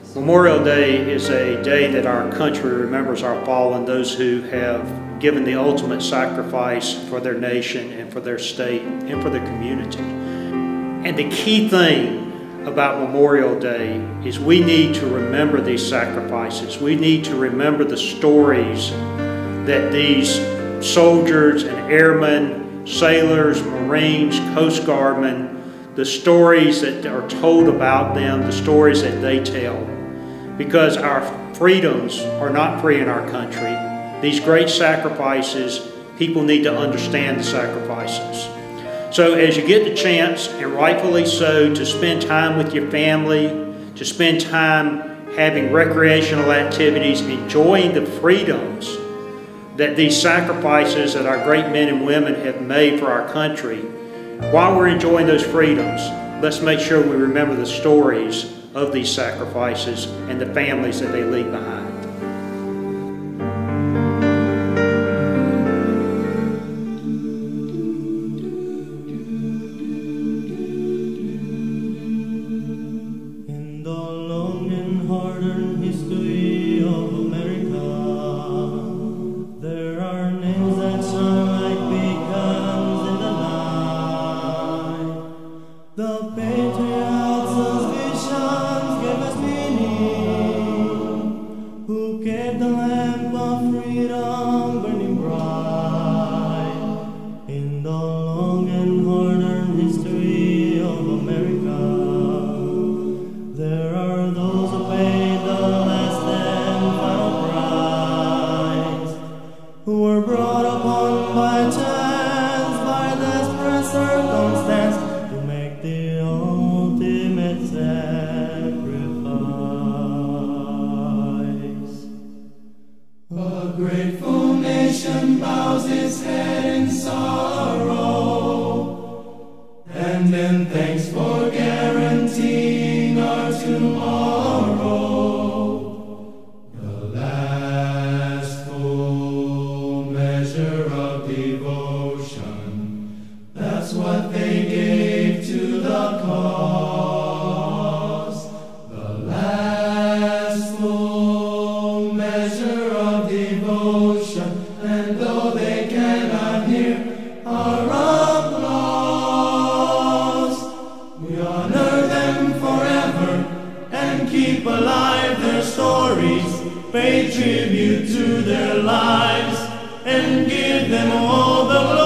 Memorial Day is a day that our country remembers our fallen, those who have given the ultimate sacrifice for their nation and for their state and for their community. And the key thing about Memorial Day is we need to remember these sacrifices. We need to remember the stories that these soldiers and airmen, sailors, Marines, Coast Guardmen, the stories that are told about them, the stories that they tell. Because our freedoms are not free in our country. These great sacrifices, people need to understand the sacrifices. So as you get the chance, and rightfully so, to spend time with your family, to spend time having recreational activities, enjoying the freedoms that these sacrifices that our great men and women have made for our country, while we're enjoying those freedoms, let's make sure we remember the stories of these sacrifices and the families that they leave behind. In the long and hard-earned history of America, there are names that shine like beacons in the night. The patriots whose visions gave us meaning, who kept the lamp of freedom burning bright. In the long and hard-earned history of America, there are those who paid the last and final price, who were brought upon by chance, by desperate circumstance, to make the ultimate sacrifice. A grateful nation bows its head in sorrow, and in thanks for guaranteeing our tomorrow. The last full measure of devotion, that's what they gave to the cause. The last full measure of devotion, and though they cannot hear our applause, we honor them forever and keep alive their stories, pay tribute to their lives, and give them all the